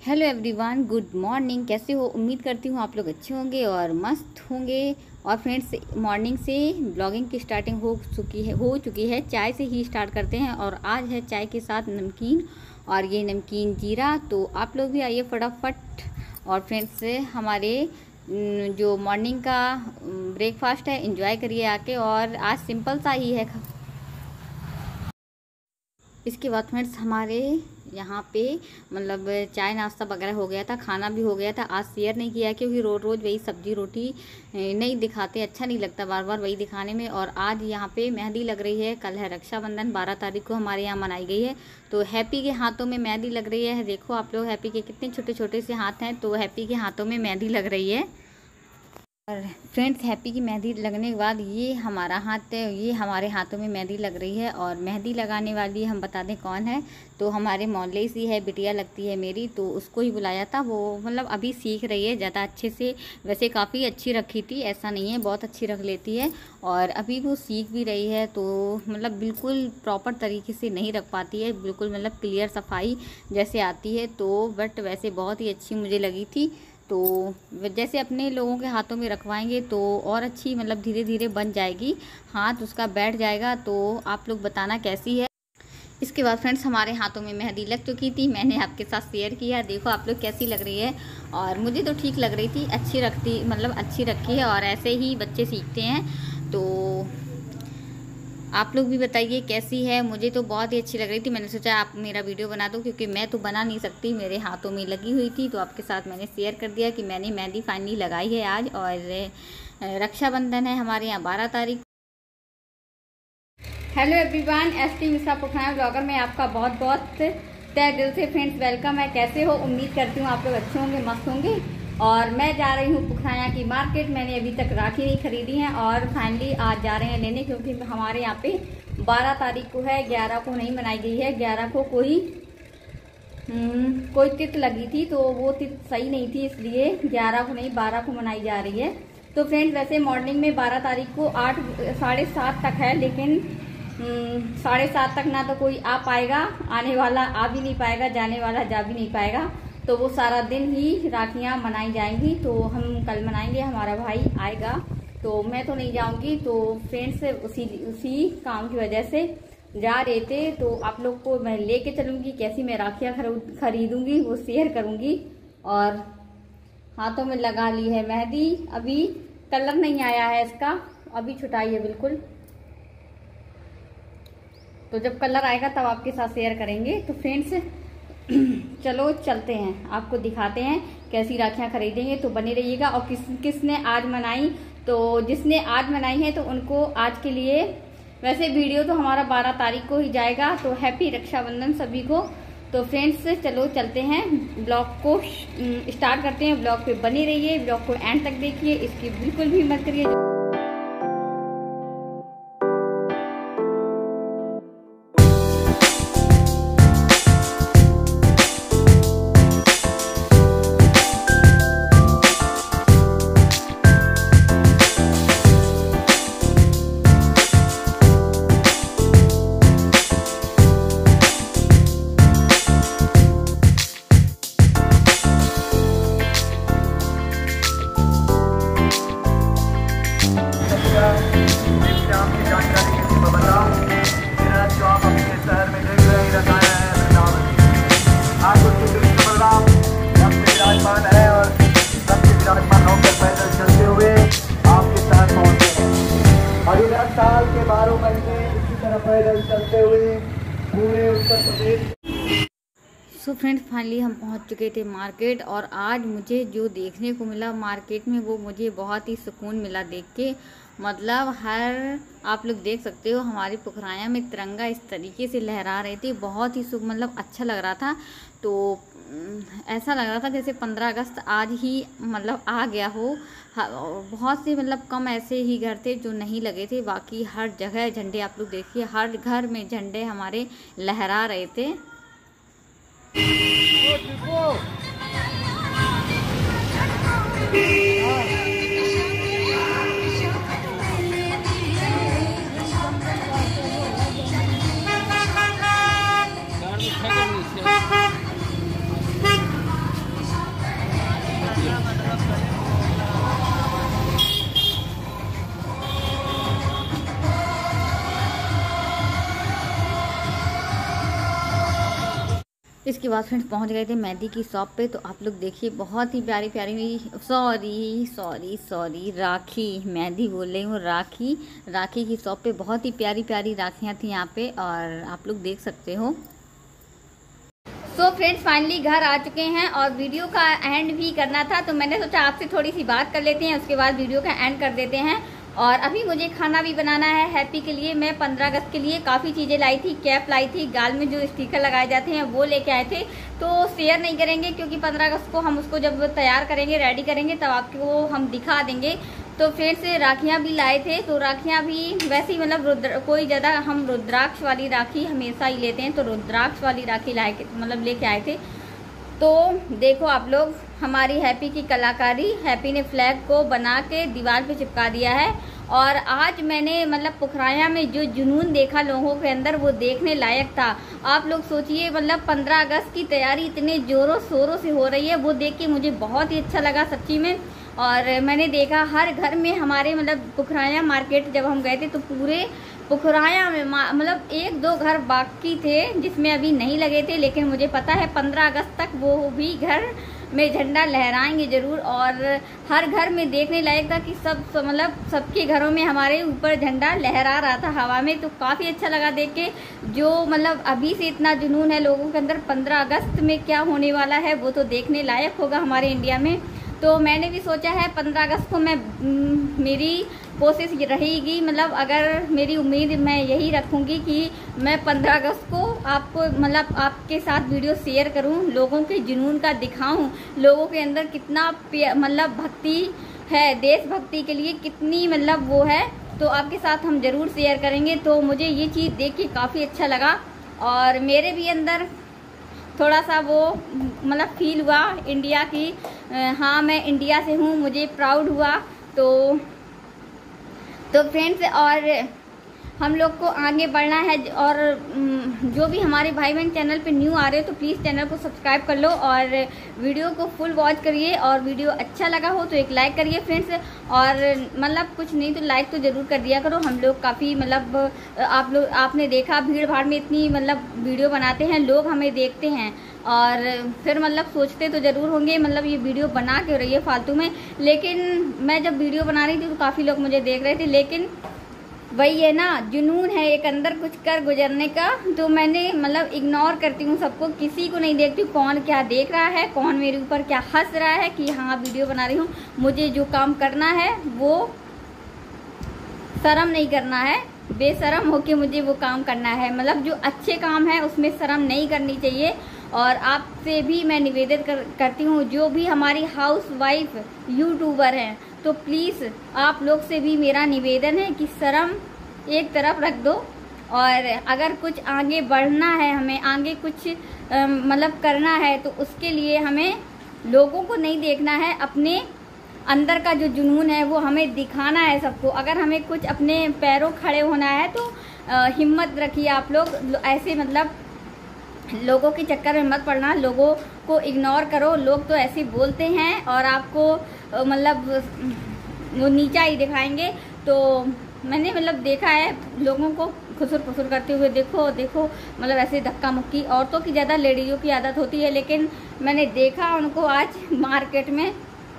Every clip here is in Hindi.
Hello everyone, good morning. कैसे हो? उम्मीद करती हूँ आप लोग अच्छे होंगे और मस्त होंगे। और फ्रेंड्स, मॉर्निंग से ब्लॉगिंग की स्टार्टिंग हो चुकी है। चाय से ही स्टार्ट करते हैं और आज है चाय के साथ नमकीन, और ये नमकीन जीरा। तो आप लोग भी आइए फटाफट। और फ्रेंड्स, हमारे जो मॉर्निंग का ब्रेकफास्ट है एंजॉय करिए आके। और आज सिंपल सा ही है। इसके बाद फ्रेंड्स, हमारे यहाँ पे मतलब चाय नाश्ता वगैरह हो गया था, खाना भी हो गया था। आज शेयर नहीं किया क्योंकि रोज़ रोज़ वही सब्जी रोटी नहीं दिखाते, अच्छा नहीं लगता बार बार वही दिखाने में। और आज यहाँ पे मेहंदी लग रही है। कल है रक्षाबंधन, 12 तारीख को हमारे यहाँ मनाई गई है। तो हैप्पी के हाथों में मेहंदी लग रही है। देखो आप लोग, हैप्पी के कितने छोटे छोटे से हाथ हैं, तो हैप्पी के हाथों में मेहंदी लग रही है। और फ्रेंड्स, हैप्पी की मेहंदी लगने के बाद ये हमारा हाथ है, ये हमारे हाथों में मेहंदी लग रही है। और मेहंदी लगाने वाली हम बता दें कौन है, तो हमारे मोहल्ले सी है, बिटिया लगती है मेरी। तो उसको ही बुलाया था। वो मतलब अभी सीख रही है ज़्यादा अच्छे से। वैसे काफ़ी अच्छी रखी थी, ऐसा नहीं है, बहुत अच्छी रख लेती है। और अभी वो सीख भी रही है। तो मतलब बिल्कुल प्रॉपर तरीके से नहीं रख पाती है, बिल्कुल मतलब क्लियर सफाई जैसे आती है। तो बट वैसे बहुत ही अच्छी मुझे लगी थी। तो जैसे अपने लोगों के हाथों में रखवाएंगे तो और अच्छी मतलब धीरे धीरे बन जाएगी, हाथ उसका बैठ जाएगा। तो आप लोग बताना कैसी है। इसके बाद फ्रेंड्स, हमारे हाथों में मेहंदी लग चुकी थी, मैंने आपके साथ शेयर किया। देखो आप लोग कैसी लग रही है। और मुझे तो ठीक लग रही थी, अच्छी रखी है। और ऐसे ही बच्चे सीखते हैं। तो आप लोग भी बताइए कैसी है। मुझे तो बहुत ही अच्छी लग रही थी। मैंने सोचा आप मेरा वीडियो बना दो, क्योंकि मैं तो बना नहीं सकती, मेरे हाथों में लगी हुई थी। तो आपके साथ मैंने शेयर कर दिया कि मैंने मेहंदी फाइनली लगाई है आज। और रक्षाबंधन है हमारे यहाँ 12 तारीख। हेलो एवरीवन, एसटी मिश्रा पुखाना ब्लॉगर में आपका बहुत बहुत तहे दिल से फ्रेंड्स वेलकम है। कैसे हो? उम्मीद करती हूँ आप लोग अच्छे होंगे, मस्त होंगे। और मैं जा रही हूँ पुखराया की मार्केट। मैंने अभी तक राखी नहीं खरीदी है और फाइनली आज जा रहे हैं लेने, क्योंकि हमारे यहाँ पे 12 तारीख को है, 11 को नहीं मनाई गई है। 11 को कोई तिथ लगी थी, तो वो तिथ सही नहीं थी, इसलिए 11 को नहीं 12 को मनाई जा रही है। तो फ्रेंड्स, वैसे मॉर्निंग में 12 तारीख को 8 साढ़े 7 तक है, लेकिन 7:30 तक ना तो कोई आ पाएगा, आने वाला आ भी नहीं पाएगा, जाने वाला जा भी नहीं पाएगा। तो वो सारा दिन ही राखियां मनाई जाएंगी। तो हम कल मनाएंगे, हमारा भाई आएगा, तो मैं तो नहीं जाऊंगी। तो फ्रेंड्स, उसी काम की वजह से जा रहे थे। तो आप लोग को मैं लेके चलूंगी, कैसी मैं राखियां खरीदूंगी वो शेयर करूंगी। और हाथों में लगा ली है मेहंदी, अभी कलर नहीं आया है इसका, अभी छुटाई है बिल्कुल। तो जब कलर आएगा तब आपके साथ शेयर करेंगे। तो फ्रेंड्स, चलो चलते हैं, आपको दिखाते हैं कैसी राखियां खरीदेंगे। तो बने रहिएगा। और किसने आज मनाई, तो जिसने आज मनाई है तो उनको आज के लिए, वैसे वीडियो तो हमारा 12 तारीख को ही जाएगा। तो हैप्पी रक्षाबंधन सभी को। तो फ्रेंड्स, चलो चलते हैं, ब्लॉग को स्टार्ट करते हैं। ब्लॉग पे बने रहिए, ब्लॉग को एंड तक देखिए, इसकी बिल्कुल भी मत करिए। साल के 12 महीने इसी तरह पैदल चलते हुए पूरे Uttar Pradesh. So friends, finally हम पहुंच चुके थे मार्केट। और आज मुझे जो देखने को मिला मार्केट में, वो मुझे बहुत ही सुकून मिला देख के। मतलब आप लोग देख सकते हो, हमारी पुखराया में तिरंगा इस तरीके से लहरा रहे थे, बहुत ही मतलब अच्छा लग रहा था। तो ऐसा लग रहा था जैसे 15 अगस्त आज ही मतलब आ गया हो। बहुत से मतलब कम ऐसे ही घर थे जो नहीं लगे थे, बाकी हर जगह झंडे, आप लोग देखिए हर घर में झंडे हमारे लहरा रहे थे। इसके बाद फ्रेंड्स पहुंच गए थे मेहंदी की शॉप पे। तो आप लोग देखिए बहुत ही प्यारी प्यारी, सॉरी राखी, मेहंदी बोल रही हूँ, राखी की शॉप पे बहुत ही प्यारी प्यारी राखियाँ थी यहाँ पे, और आप लोग देख सकते हो। तो फ्रेंड्स फाइनली घर आ चुके हैं और वीडियो का एंड भी करना था, तो मैंने सोचा आपसे थोड़ी सी बात कर लेते हैं, उसके बाद वीडियो का एंड कर देते हैं। और अभी मुझे खाना भी बनाना है हैप्पी के लिए। मैं 15 अगस्त के लिए काफ़ी चीज़ें लाई थी, कैप लाई थी, गाल में जो स्टिकर लगाए जाते हैं वो लेके आए थे। तो शेयर नहीं करेंगे क्योंकि 15 अगस्त को हम उसको जब तैयार करेंगे, रेडी करेंगे, तब आपको हम दिखा देंगे। तो फिर से राखियाँ भी लाए थे, तो राखियाँ भी वैसे ही मतलब कोई ज़्यादा हम रुद्राक्ष वाली राखी हमेशा ही लेते हैं, तो रुद्राक्ष वाली राखी लेके आए थे। तो देखो आप लोग हमारी हैप्पी की कलाकारी, हैप्पी ने फ्लैग को बना के दीवार पे चिपका दिया है। और आज मैंने मतलब पुखराया में जो जुनून देखा लोगों के अंदर, वो देखने लायक था। आप लोग सोचिए, मतलब 15 अगस्त की तैयारी इतने जोरों शोरों से हो रही है, वो देख के मुझे बहुत ही अच्छा लगा सच्ची में। और मैंने देखा हर घर में हमारे, मतलब पुखराया मार्केट जब हम गए थे तो पूरे पुखराया में मतलब 1-2 घर बाकी थे जिसमें अभी नहीं लगे थे, लेकिन मुझे पता है 15 अगस्त तक वो भी घर में झंडा लहराएंगे ज़रूर। और हर घर में देखने लायक था कि मतलब सबके घरों में हमारे ऊपर झंडा लहरा रहा था हवा में। तो काफ़ी अच्छा लगा देख के। जो मतलब अभी से इतना जुनून है लोगों के अंदर, 15 अगस्त में क्या होने वाला है वो तो देखने लायक होगा हमारे इंडिया में। तो मैंने भी सोचा है 15 अगस्त को मेरी कोशिश रहेगी, मतलब अगर मेरी उम्मीद मैं यही रखूँगी कि मैं 15 अगस्त को आपको मतलब आपके साथ वीडियो शेयर करूँ, लोगों के जुनून का दिखाऊँ, लोगों के अंदर कितना मतलब भक्ति है, देशभक्ति के लिए कितनी मतलब वो है, तो आपके साथ हम ज़रूर शेयर करेंगे। तो मुझे ये चीज़ देख के काफ़ी अच्छा लगा और मेरे भी अंदर थोड़ा सा वो मतलब फील हुआ इंडिया की, हाँ मैं इंडिया से हूँ, मुझे प्राउड हुआ। तो फ्रेंड्स, और हम लोग को आगे बढ़ना है। और जो भी हमारे भाई बहन चैनल पे न्यू आ रहे हो तो प्लीज़ चैनल को सब्सक्राइब कर लो और वीडियो को फुल वॉच करिए। और वीडियो अच्छा लगा हो तो एक लाइक करिए फ्रेंड्स, और मतलब कुछ नहीं तो लाइक तो ज़रूर कर दिया करो। हम लोग काफ़ी मतलब आपने देखा भीड़ भाड़ में इतनी मतलब वीडियो बनाते हैं, लोग हमें देखते हैं और फिर मतलब सोचते तो ज़रूर होंगे मतलब ये वीडियो बना क्यों रही है फालतू में। लेकिन मैं जब वीडियो बना रही थी तो काफ़ी लोग मुझे देख रहे थे, लेकिन वही है ना, जुनून है एक अंदर कुछ कर गुजरने का। तो मैंने मतलब इग्नोर करती हूँ सबको, किसी को नहीं देखती हूँ कौन क्या देख रहा है, कौन मेरे ऊपर क्या हंस रहा है कि हाँ वीडियो बना रही हूँ। मुझे जो काम करना है वो शर्म नहीं करना है, बेशरम होके मुझे वो काम करना है। मतलब जो अच्छे काम है उसमें शर्म नहीं करनी चाहिए। और आपसे भी मैं निवेदन करती हूँ, जो भी हमारी हाउस वाइफ यूट्यूबर हैं, तो प्लीज़ आप लोग से भी मेरा निवेदन है कि शर्म एक तरफ रख दो। और अगर कुछ आगे बढ़ना है, हमें आगे कुछ मतलब करना है, तो उसके लिए हमें लोगों को नहीं देखना है, अपने अंदर का जो जुनून है वो हमें दिखाना है सबको। अगर हमें कुछ अपने पैरों खड़े होना है तो हिम्मत रखिए आप लोग। ऐसे मतलब लोगों के चक्कर में मत पड़ना, लोगों को इग्नोर करो। लोग तो ऐसे बोलते हैं और आपको मतलब वो नीचा ही दिखाएंगे। तो मैंने मतलब देखा है लोगों को खुसुर फुसुर करते हुए, देखो देखो मतलब ऐसे धक्का मुक्की। औरतों की ज़्यादा लेडीज़ों की आदत होती है, लेकिन मैंने देखा उनको आज मार्केट में,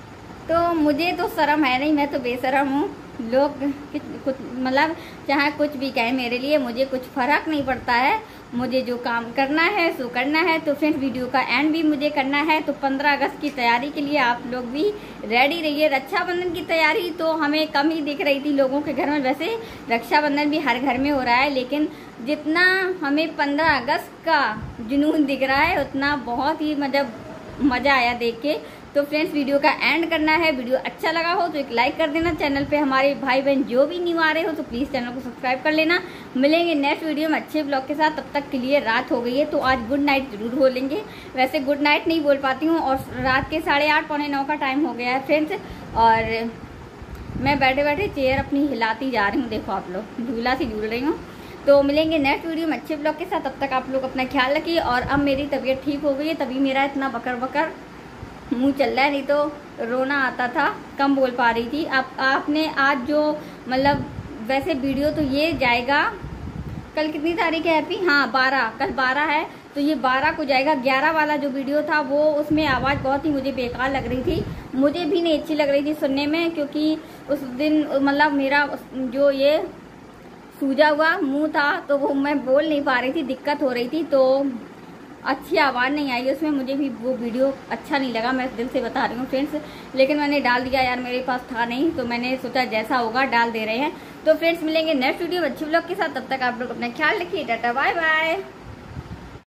तो मुझे तो शर्म है नहीं, मैं तो बेशरम हूँ। लोग कुछ मतलब चाहे कुछ भी कहें मेरे लिए, मुझे कुछ फ़र्क नहीं पड़ता है। मुझे जो काम करना है सो करना है। तो फ्रेंड्स वीडियो का एंड भी मुझे करना है। तो 15 अगस्त की तैयारी के लिए आप लोग भी रेडी रहिए। रक्षाबंधन की तैयारी तो हमें कम ही दिख रही थी लोगों के घर में, वैसे रक्षाबंधन भी हर घर में हो रहा है, लेकिन जितना हमें 15 अगस्त का जुनून दिख रहा है उतना बहुत ही मतलब मज़ा आया देख के। तो फ्रेंड्स वीडियो का एंड करना है। वीडियो अच्छा लगा हो तो एक लाइक कर देना। चैनल पे हमारे भाई बहन जो भी न्यू आ रहे हो तो प्लीज़ चैनल को सब्सक्राइब कर लेना। मिलेंगे नेक्स्ट वीडियो में अच्छे ब्लॉग के साथ। तब तक के लिए रात हो गई है, तो आज गुड नाइट जरूर बोलेंगे। वैसे गुड नाइट नहीं बोल पाती हूँ, और रात के 8:30 पौने 9 का टाइम हो गया है फ्रेंड्स। और मैं बैठे बैठे चेयर अपनी हिलाती जा रही हूँ, देखो आप लोग झूला से झूल रही हूँ। तो मिलेंगे नेक्स्ट वीडियो में अच्छे ब्लॉग के साथ। तब तक आप लोग अपना ख्याल रखिए। और अब मेरी तबीयत ठीक हो गई है, तभी मेरा इतना बकर बकर मुंह चल रहा है, नहीं तो रोना आता था, कम बोल पा रही थी। आपने आज जो मतलब वैसे वीडियो तो ये जाएगा कल कितनी तारीख है हैप्पी? हाँ 12, कल 12 है। तो ये 12 को जाएगा। 11 वाला जो वीडियो था वो उसमें आवाज़ बहुत ही मुझे बेकार लग रही थी, मुझे भी नहीं अच्छी लग रही थी सुनने में, क्योंकि उस दिन मतलब मेरा जो ये सूजा हुआ मुंह था तो वो मैं बोल नहीं पा रही थी, दिक्कत हो रही थी, तो अच्छी आवाज़ नहीं आई उसमें। मुझे भी वो वीडियो अच्छा नहीं लगा, मैं दिल से बता रही हूँ फ्रेंड्स, लेकिन मैंने डाल दिया यार, मेरे पास था नहीं तो मैंने सोचा जैसा होगा डाल दे रहे हैं। तो फ्रेंड्स मिलेंगे नेक्स्ट वीडियो अच्छे व्लॉग के साथ, तब तक आप लोग अपना ख्याल रखिए, टाटा बाय बाय।